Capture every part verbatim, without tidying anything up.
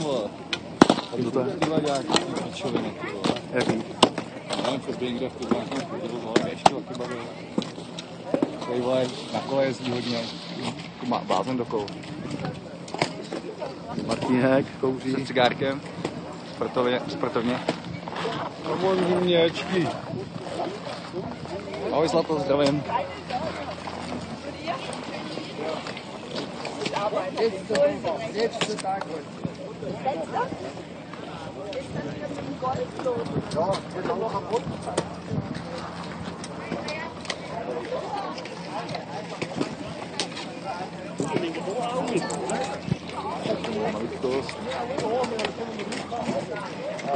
vole. Kdo to je? Ty vole, nějaký pičoviny, ty vole. Jaký? Nevím, co by někde v tu nějakou kurvu, vole, ještě taky bavil. Tady vole, na kole jezdí hodně. Tu má blázen do kol. Martínek kouří. Se cigárkem. Sportovně, sportovně. Pomoň měčky. Ahoj Zlato, zdravím.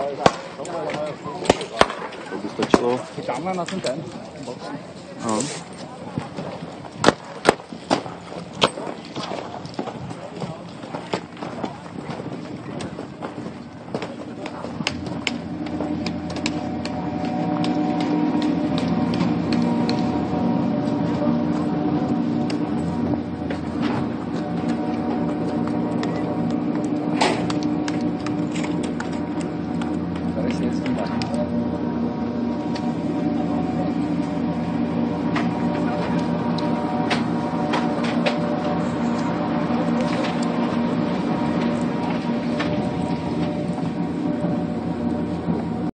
To by stačilo. Tamhle na ten ten. No.